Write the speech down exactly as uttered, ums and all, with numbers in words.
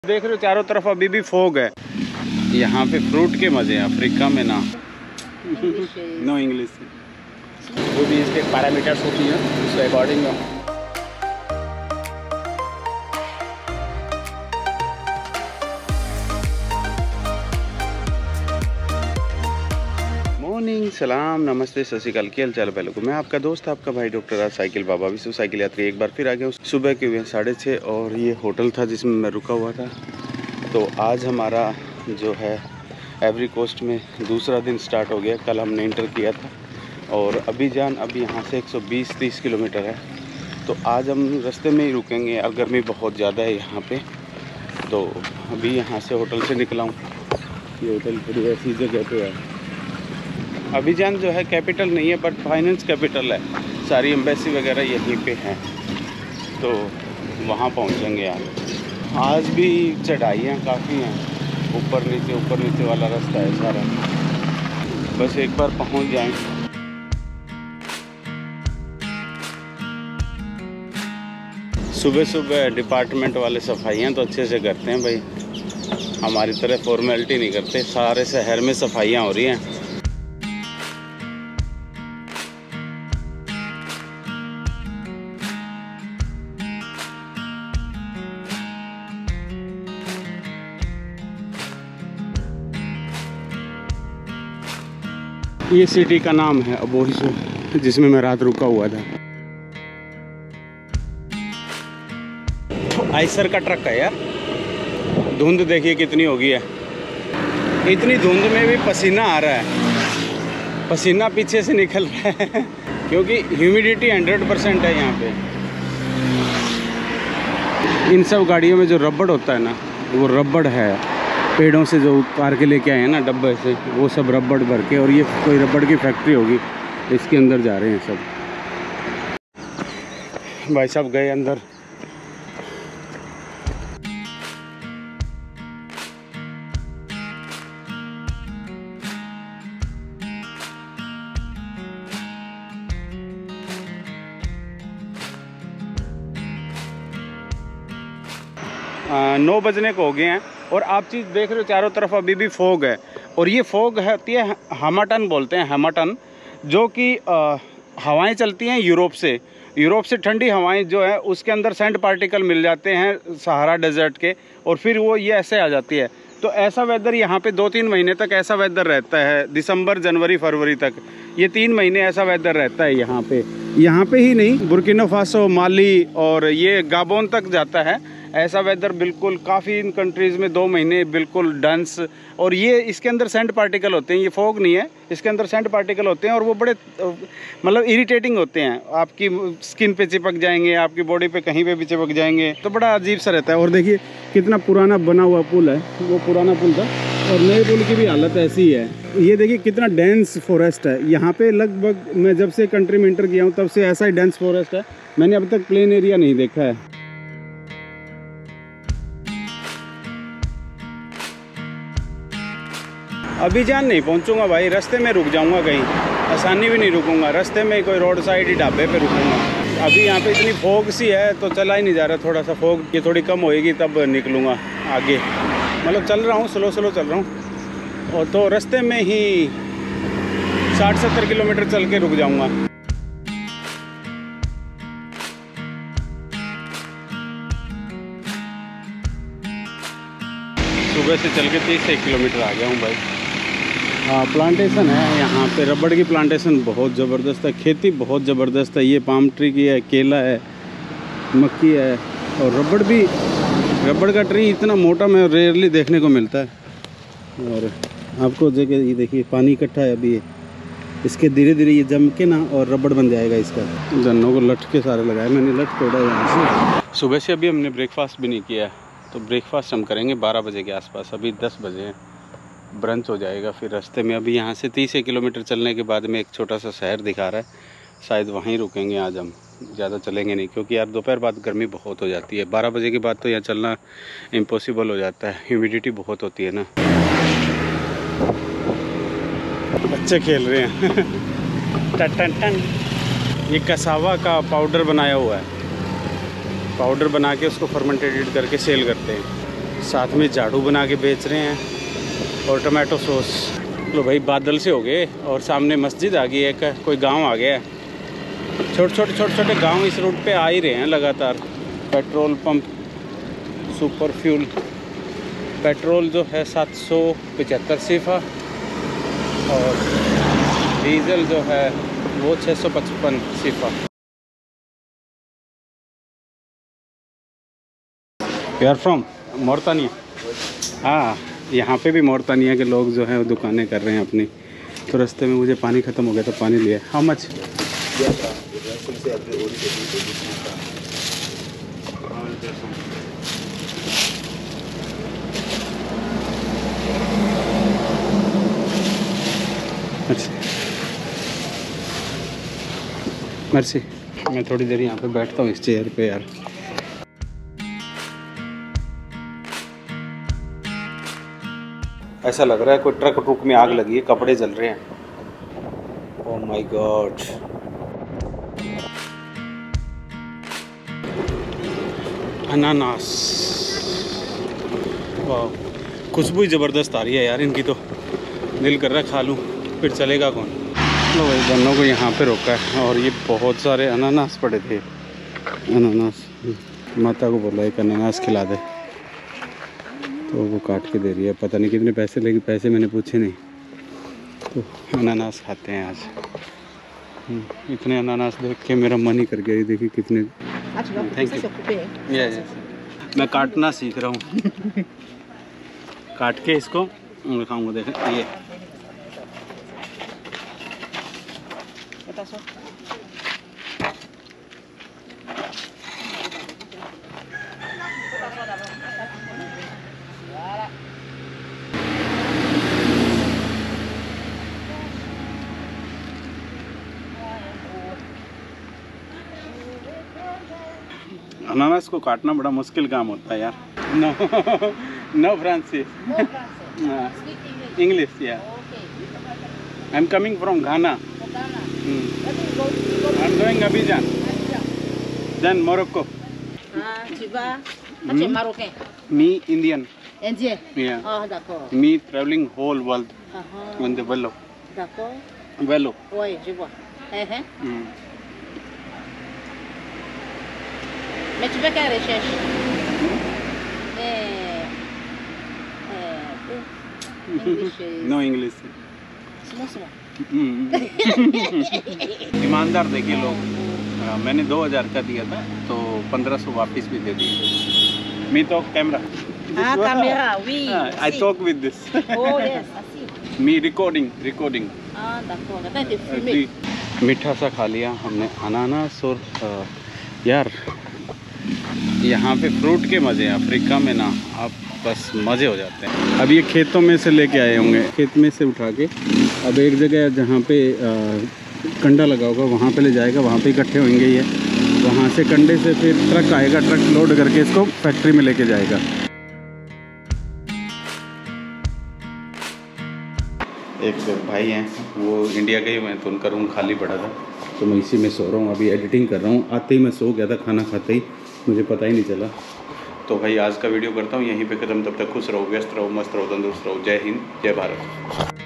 देख रहे हो चारों तरफ अभी भी फॉग है। यहाँ पे फ्रूट के मजे हैं, अफ्रीका में ना। No English. जो भी इसके पैरामीटर्स होती हैं उसके अकॉर्डिंग मॉर्निंग, सलाम, नमस्ते, सत श्री अकाल, क्या हाल चाल है। पहले को मैं आपका दोस्त आपका भाई डॉक्टर राज साइकिल बाबा विश्व साइकिल यात्री एक बार फिर आ गया हूँ। सुबह के हुए साढ़े छः और ये होटल था जिसमें मैं रुका हुआ था। तो आज हमारा जो है एवरी कोस्ट में दूसरा दिन स्टार्ट हो गया। कल हमने इंटर किया था और अभी जान अभी यहाँ से एक सौ बीस तीस किलोमीटर है। तो आज हम रास्ते में ही रुकेंगे और गर्मी बहुत ज़्यादा है यहाँ पे। तो अभी यहाँ से होटल से निकला हूँ। ये होटल पूरी ऐसी जगह पे है। अभिजान जो है कैपिटल नहीं है बट फाइनेंस कैपिटल है। सारी एम्बेसी वगैरह यहीं पे हैं। तो वहाँ पहुँचेंगे यार। आज भी चढ़ाइयाँ काफ़ी हैं, ऊपर नीचे ऊपर नीचे वाला रास्ता है सारा। बस एक बार पहुँच जाएं। सुबह सुबह डिपार्टमेंट वाले सफाइयाँ तो अच्छे से करते हैं भाई, हमारी तरह फॉर्मेलिटी नहीं करते। सारे शहर में सफाइयाँ हो रही हैं। ये सिटी का नाम है अबोहिसो, जिसमें मैं रात रुका हुआ था। आइसर का ट्रक है यार। धुंध देखिए कितनी हो गई है। इतनी धुंध में भी पसीना आ रहा है, पसीना पीछे से निकल रहा है क्योंकि ह्यूमिडिटी हंड्रेड परसेंट है यहाँ पे। इन सब गाड़ियों में जो रबड़ होता है ना, वो रबड़ है पेड़ों से जो उतार के लेके आए हैं ना डब्बे से, वो सब रबड़ भर के। और ये कोई रबड़ की फैक्ट्री होगी, इसके अंदर जा रहे हैं सब। भाई साहब गए अंदर। नौ बजने को हो गए हैं और आप चीज़ देख रहे हो चारों तरफ अभी भी फॉग है। और ये फॉग होती है हैमटन बोलते हैं, हैमटन, जो कि हवाएं चलती हैं यूरोप से। यूरोप से ठंडी हवाएं जो है उसके अंदर सैंड पार्टिकल मिल जाते हैं सहारा डेजर्ट के, और फिर वो ये ऐसे आ जाती है। तो ऐसा वेदर यहाँ पे दो तीन महीने तक ऐसा वेदर रहता है। दिसंबर जनवरी फरवरी तक ये तीन महीने ऐसा वेदर रहता है यहाँ पे। यहाँ पे ही नहीं, बुर्किना फासो, माली और ये गाबोन तक जाता है ऐसा वेदर। बिल्कुल काफ़ी इन कंट्रीज़ में दो महीने बिल्कुल डंस। और ये इसके अंदर सैंड पार्टिकल होते हैं, ये फॉग नहीं है, इसके अंदर सैंड पार्टिकल होते हैं और वो बड़े मतलब इरिटेटिंग होते हैं। आपकी स्किन पे चिपक जाएंगे, आपकी बॉडी पे कहीं पे भी चिपक जाएंगे, तो बड़ा अजीब सा रहता है। और देखिए कितना पुराना बना हुआ पुल है, वो पुराना पुल था और नए पुल की भी हालत ऐसी ही है। ये देखिए कितना डेंस फॉरेस्ट है यहाँ पे। लगभग मैं जब से कंट्री में इंटर किया हूँ तब से ऐसा ही डेंस फॉरेस्ट है। मैंने अब तक प्लेन एरिया नहीं देखा है। अभी जान नहीं पहुंचूंगा भाई, रास्ते में रुक जाऊंगा कहीं। आसानी भी नहीं रुकूंगा, रास्ते में कोई रोड साइड ही ढाबे पे रुकूंगा। अभी यहाँ पे इतनी फॉग सी है तो चला ही नहीं जा रहा। थोड़ा सा फॉग ये थोड़ी कम होएगी तब निकलूँगा आगे। मतलब चल रहा हूँ, स्लो स्लो चल रहा हूँ। और तो रास्ते में ही साठ सत्तर किलोमीटर चल के रुक जाऊँगा। सुबह से चल के तीस एक किलोमीटर आ गया हूँ भाई। हाँ, प्लांटेशन है यहाँ पे, रबड़ की प्लांटेशन बहुत ज़बरदस्त है। खेती बहुत ज़बरदस्त है। ये पाम ट्री की है, केला है, मक्की है और रबड़ भी। रबड़ का ट्री इतना मोटा में रेयरली देखने को मिलता है। और आपको जगह ये देखिए पानी इकट्ठा है अभी, इसके धीरे धीरे ये जम के ना और रबड़ बन जाएगा इसका। गन्नों को लटके सारे लगाए मैंने, लट तोड़ा यहाँ से। सुबह से अभी हमने ब्रेकफास्ट भी नहीं किया है, तो ब्रेकफास्ट हम करेंगे बारह बजे के आसपास। अभी दस बजे हैं, ब्रंच हो जाएगा फिर रास्ते में। अभी यहाँ से तीस एक किलोमीटर चलने के बाद में एक छोटा सा शहर दिखा रहा है, शायद वहीं रुकेंगे आज हम। ज़्यादा चलेंगे नहीं क्योंकि यार दोपहर बाद गर्मी बहुत हो जाती है। बारह बजे के बाद तो यहाँ चलना इम्पॉसिबल हो जाता है, ह्यूमिडिटी बहुत होती है ना। बच्चे खेल रहे हैं टन टन टन। ये कसावा का पाउडर बनाया हुआ है, पाउडर बना के उसको फर्मेंटेटेड करके सेल करते हैं। साथ में झाड़ू बना के बेच रहे हैं और टमाटो सॉस। लो भाई बादल से हो गए और सामने मस्जिद आ गई, एक कोई गांव आ गया है। छोटे छोटे छोटे छोटे गांव इस रूट पे आ ही रहे हैं लगातार। Petrol pump, super fuel, petrol जो है सात सौ पचहत्तर सिफा और डीजल जो है वो छः सौ पचपन सिफा। You are from Mauritania? हाँ, यहाँ पे भी मोरतानिया के लोग जो हैं वो दुकानें कर रहे हैं अपनी। तो रास्ते में मुझे पानी ख़त्म हो गया तो पानी लिया। How much? मर्सी। मैं थोड़ी देर यहाँ पे बैठता हूँ इस चेयर पे यार। ऐसा लग रहा है कोई ट्रक ट्रुक में आग लगी है, कपड़े जल रहे हैं। Oh my god. अनानास, वाह, खुशबू ही ज़बरदस्त आ रही है यार इनकी, तो दिल कर रहा है खा लूँ, फिर चलेगा कौन। लो भाई दोनों को यहाँ पे रोका है और ये बहुत सारे अनानास पड़े थे। अनानास, माता को बोला एक अनानास खिला दे, तो वो काट के दे रही है। पता नहीं कितने पैसे लेगी, पैसे मैंने पूछे नहीं। तो अनानास खाते हैं आज। इतने अनानास देख के मेरा मन ही कर गया। ये देखिए कितने। Thank you. ये मैं काटना सीख रहा हूँ। काट के इसको खाऊंगा। देखें ये अनानास को काटना बड़ा मुश्किल काम होता है यार। नो नो फ्रांसिस, इंग्लिश। या I am coming from Ghana. I am going Abidjan, then Morocco. Me Indian. Yeah. Oh, d'accord. Me traveling whole world Uh-huh. on the Velo. D'accord. Velo. Oui, je vois. Eh, eh. Mm. Mais tu veux qu'elle recherche? Eh, eh, English is... No English. Sumo, sumo. Mm. ईमानदार देखिए लोग। आ, मैंने दो हज़ार का दिया था तो पंद्रह सौ वापस भी दे दिए। मी तो camera. Ah, camera, oui. I talk with this. Oh, yes, assis. Me recording, recording. Ah, d'accord. Attends, t'es fumé. मीठा सा खा लिया हमने अनानास और आ, यार यहाँ पे फ्रूट के मज़े हैं। अफ्रीका में ना आप बस मज़े हो जाते हैं। अब ये खेतों में से लेके आए होंगे, खेत में से उठा के अब एक जगह जहाँ पे आ, कंडा लगा होगा वहाँ पे ले जाएगा, वहाँ पे इकट्ठे होंगे ये। वहाँ से कंडे से फिर ट्रक आएगा, ट्रक लोड करके इसको फैक्ट्री में लेके जाएगा। एक भाई हैं वो इंडिया के ही हुए हैं तो उनका रूम खाली पड़ा था तो मैं इसी में सो रहा हूँ। अभी एडिटिंग कर रहा हूँ, आते ही मैं सो गया था, खाना खाते ही मुझे पता ही नहीं चला। तो भाई आज का वीडियो करता हूँ यहीं पे ख़त्म। तब तक खुश रहो, व्यस्त रहो, मस्त रहो, तंदुरुस्त रहो। जय हिंद, जय भारत।